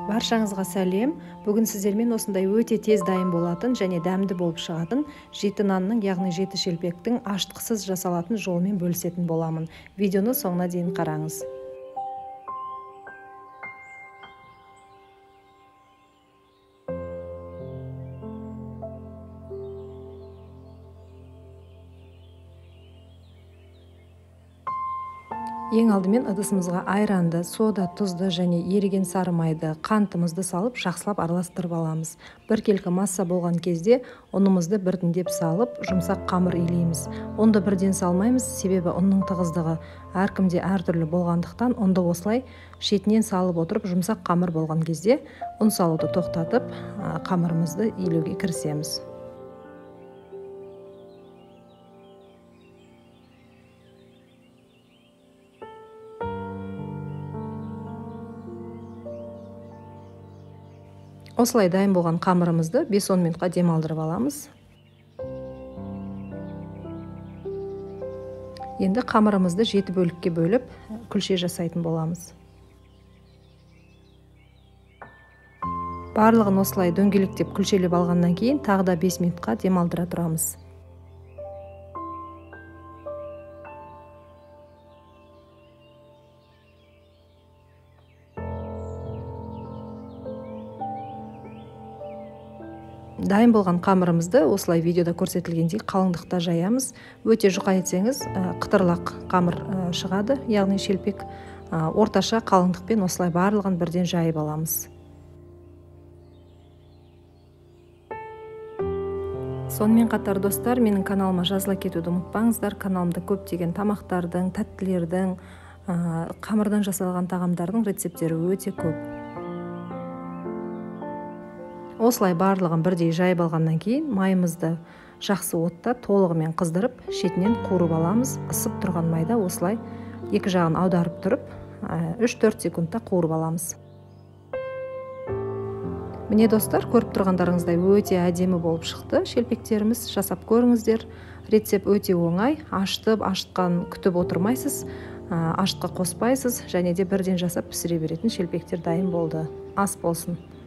Баршаңызға сәлем. Бүгін сіздермен осындай өте тез дайын болатын және дәмді болып шығатын жеті нанның, яғни жеті шелпектің аштықсыз жасалатын жолымен бөлісетін боламын. Видеоны соңына дейін қараңыз. Ең алдымен ыдысымызға айранды, сода, тұзды және еріген сары майды, қантымызды салып, жақсылап араластырып аламыз. Бір келкі масса болған кезде ұнымызды біртіндеп салып, жұмсақ қамыр илейміз. Ұнды бірден салмаймыз, себебі ұнның тығыздығы әркімде әртүрлі болғандықтан, ұнды осылай шетінен салып отырып, жұмсақ қамыр болған кезде ұн салуды тоқтатып, қамырымызды илеуге кірісеміз. Осылай дайын болған қамырымызды 5-10 минутқа демалдырып аламыз. Енді қамырымызды 7 бөлікке бөліп, күлше жасайтын боламыз. Барлығын осылай дөңгелектеп күлшелеп алғаннан кейін тағы да 5 минутқа демалдыра тұрамыз. Дайын болған қамырымызды осылай видеода көрсетілгендей қалыңдықта жаямыз. Өте жұқа етсеңіз, қытырлақ қамыр шығады, яғни шелпек. Орташа қалыңдықпен осылай барлығын бірден жайып аламыз. Сонымен қатар достар, менің каналыма жазыла кетуді ұмытпаңыздар. Каналымда көптеген тамақтардың, тәттілердің, қамырдан жасалған тағамдардың рецептері өте көп. Осылай барлығын бірдей жайып алғаннан кейін майымызды жақсы отта толығымен қыздырып, шетінен қуырып аламыз. Ысып тұрған майда осылай екі жағын аударып тұрып, 3-4 секундта қуырып аламыз. Міне достар, көріп тұрғандарыңыздай өте әдемі болып шықты. Шелпектеріміз жасап көріңіздер. Рецепт өте оңай. Ашытқан күтіп отырмайсыз, ашытқа қоспайсыз, және де бірден жасап пісіре беретін шелпектер дайын болды. Ас болсын.